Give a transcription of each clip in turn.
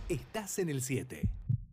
Estás en el 7.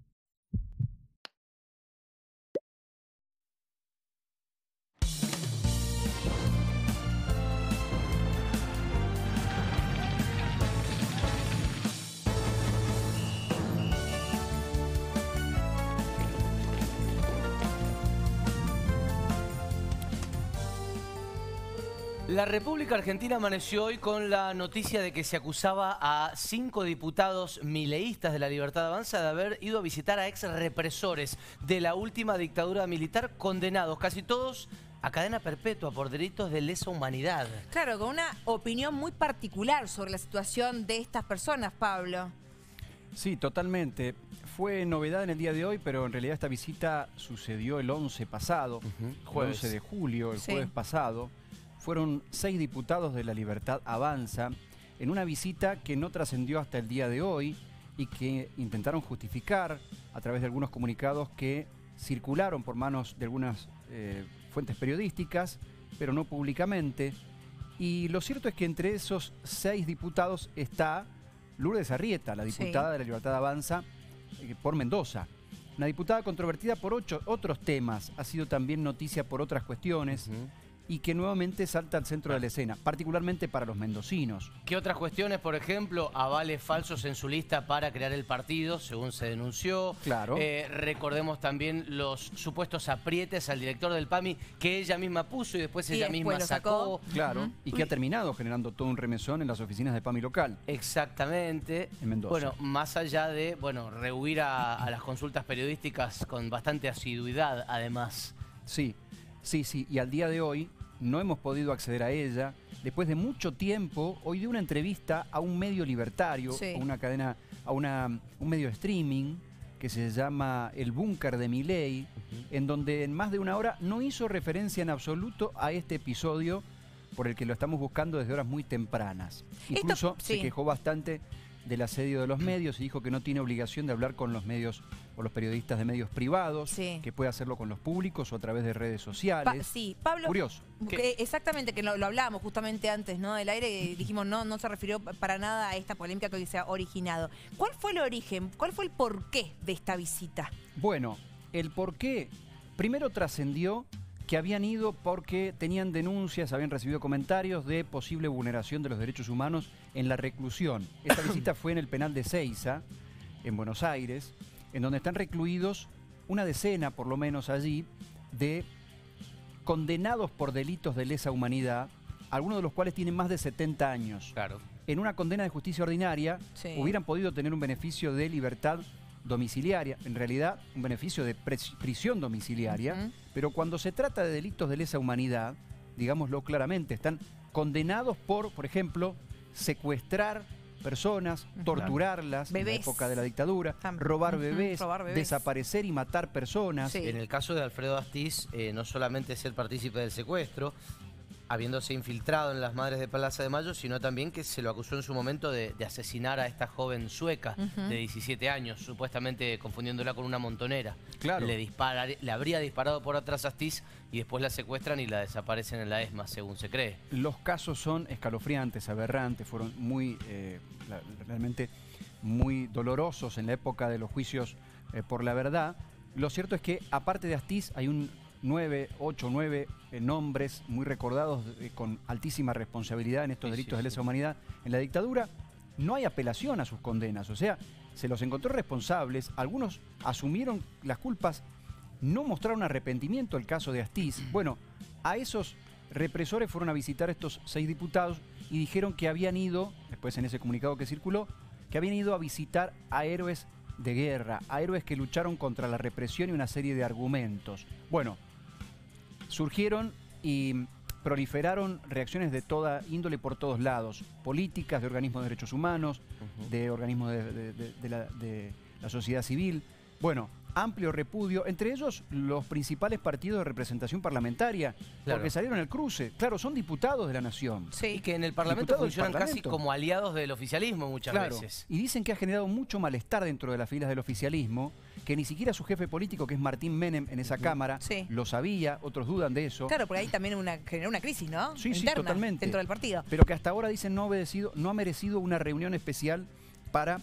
La República Argentina amaneció hoy con la noticia de que se acusaba a 5 diputados mileístas de la Libertad Avanza de haber ido a visitar a ex represores de la última dictadura militar, condenados casi todos a cadena perpetua por delitos de lesa humanidad. Claro, con una opinión muy particular sobre la situación de estas personas, Pablo. Sí, totalmente. Fue novedad en el día de hoy, pero en realidad esta visita sucedió el 11 pasado, Jueves. 11 de julio, el Sí. jueves pasado. Fueron 6 diputados de la Libertad Avanza en una visita que no trascendió hasta el día de hoy y que intentaron justificar a través de algunos comunicados que circularon por manos de algunas fuentes periodísticas, pero no públicamente. Y lo cierto es que entre esos 6 diputados está Lourdes Arrieta, la diputada de la Libertad Avanza por Mendoza. Una diputada controvertida por otros temas, ha sido también noticia por otras cuestiones. Y que nuevamente salta al centro de la escena, particularmente para los mendocinos. ¿Qué otras cuestiones, por ejemplo, avales falsos en su lista para crear el partido, según se denunció? Claro. Recordemos también los supuestos aprietes al director del PAMI que ella misma puso y después ella misma lo sacó. Claro, y que ha terminado generando todo un remesón en las oficinas de PAMI local. Exactamente. En Mendoza. Bueno, más allá de rehuir a las consultas periodísticas con bastante asiduidad, además. Sí, y al día de hoy no hemos podido acceder a ella. Después de mucho tiempo, hoy dio una entrevista a un medio libertario, a una cadena, un medio de streaming que se llama El Búnker de Milei, en donde en más de una hora no hizo referencia en absoluto a este episodio por el que lo estamos buscando desde horas muy tempranas. Incluso se quejó bastante del asedio de los medios y dijo que no tiene obligación de hablar con los medios o los periodistas de medios privados, que puede hacerlo con los públicos o a través de redes sociales. Pablo. Curioso. Exactamente, que lo hablábamos justamente antes, ¿no? Del aire y dijimos no se refirió para nada a esta polémica que hoy se ha originado. ¿Cuál fue el origen? ¿Cuál fue el porqué de esta visita? Bueno, el porqué primero trascendió que habían ido porque tenían denuncias, habían recibido comentarios de posible vulneración de los derechos humanos en la reclusión. Esta visita fue en el penal de Seiza, en Buenos Aires, en donde están recluidos una decena, por lo menos allí, de condenados por delitos de lesa humanidad, algunos de los cuales tienen más de 70 años. Claro. En una condena de justicia ordinaria hubieran podido tener un beneficio de libertad domiciliaria, en realidad un beneficio de prisión domiciliaria, pero cuando se trata de delitos de lesa humanidad, digámoslo claramente, están condenados por ejemplo, secuestrar personas, torturarlas en la época de la dictadura, robar bebés, desaparecer y matar personas. En el caso de Alfredo Astiz, no solamente es el partícipe del secuestro, habiéndose infiltrado en las Madres de Plaza de Mayo, sino también que se lo acusó en su momento de asesinar a esta joven sueca de 17 años, supuestamente confundiéndola con una montonera. Claro. Le habría disparado por atrás a Astiz y después la secuestran y la desaparecen en la ESMA, según se cree. Los casos son escalofriantes, aberrantes, fueron realmente muy dolorosos en la época de los juicios por la verdad. Lo cierto es que, aparte de Astiz, hay 8 o 9 nombres muy recordados con altísima responsabilidad en estos delitos de lesa humanidad en la dictadura. No hay apelación a sus condenas, o sea, se los encontró responsables, algunos asumieron las culpas, no mostraron arrepentimiento, el caso de Astiz. Bueno, a esos represores fueron a visitar estos 6 diputados y dijeron que habían ido, después en ese comunicado que circuló, que habían ido a visitar a héroes de guerra, a héroes que lucharon contra la represión y una serie de argumentos. Bueno, surgieron y proliferaron reacciones de toda índole por todos lados, políticas, de organismos de derechos humanos, de organismos de la sociedad civil. Bueno, amplio repudio, entre ellos los principales partidos de representación parlamentaria, porque salieron al cruce. Claro, son diputados de la nación. Y que en el Parlamento funcionan casi como aliados del oficialismo muchas veces. Y dicen que ha generado mucho malestar dentro de las filas del oficialismo, que ni siquiera su jefe político, que es Martín Menem, en esa Cámara, lo sabía, otros dudan de eso. Claro, porque ahí también generó una crisis, ¿no? Sí, interna, totalmente. dentro del partido. Pero que hasta ahora dicen no ha merecido una reunión especial para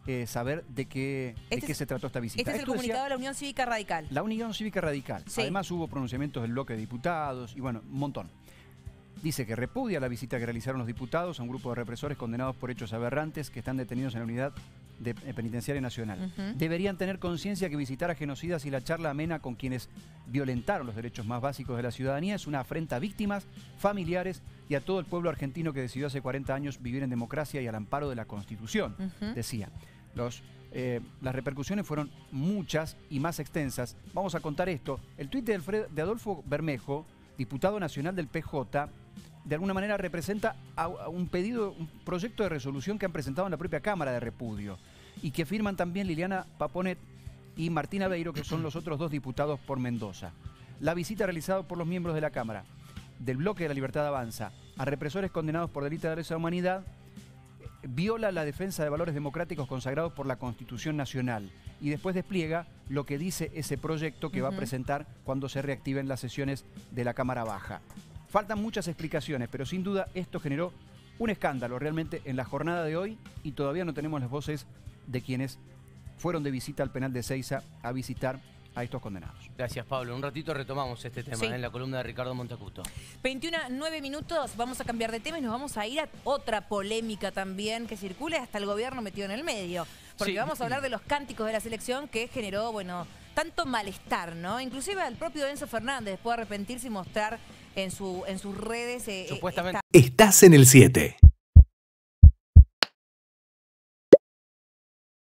saber de qué se trató esta visita. Este es el comunicado de la Unión Cívica Radical. La Unión Cívica Radical. Sí. Además hubo pronunciamientos del bloque de diputados y bueno, un montón. Dice que repudia la visita que realizaron los diputados a un grupo de represores condenados por hechos aberrantes que están detenidos en la unidad penitenciaria nacional. Deberían tener conciencia que visitar a genocidas y la charla amena con quienes violentaron los derechos más básicos de la ciudadanía es una afrenta a víctimas, familiares y a todo el pueblo argentino que decidió hace 40 años vivir en democracia y al amparo de la Constitución, decía. Las repercusiones fueron muchas y más extensas. Vamos a contar esto. El tuit de Adolfo Bermejo, diputado nacional del PJ, de alguna manera representa un proyecto de resolución que han presentado en la propia Cámara de Repudio y que firman también Liliana Paponet y Martín Aveiro, que son los otros 2 diputados por Mendoza. La visita realizada por los miembros de la Cámara del Bloque de la Libertad Avanza a represores condenados por delitos de lesa humanidad viola la defensa de valores democráticos consagrados por la Constitución Nacional y después despliega lo que dice ese proyecto que va a presentar cuando se reactiven las sesiones de la Cámara Baja. Faltan muchas explicaciones, pero sin duda esto generó un escándalo realmente en la jornada de hoy y todavía no tenemos las voces de quienes fueron de visita al penal de Ezeiza a visitar a estos condenados. Gracias, Pablo. Un ratito retomamos este tema en la columna de Ricardo Monteacuto. 21:09, vamos a cambiar de tema y nos vamos a ir a otra polémica también que circule, hasta el gobierno metido en el medio. Porque vamos a hablar de los cánticos de la selección que generó, bueno, tanto malestar, ¿no? Inclusive al propio Enzo Fernández, después de arrepentirse y mostrar en sus redes... Supuestamente. Estás en el 7.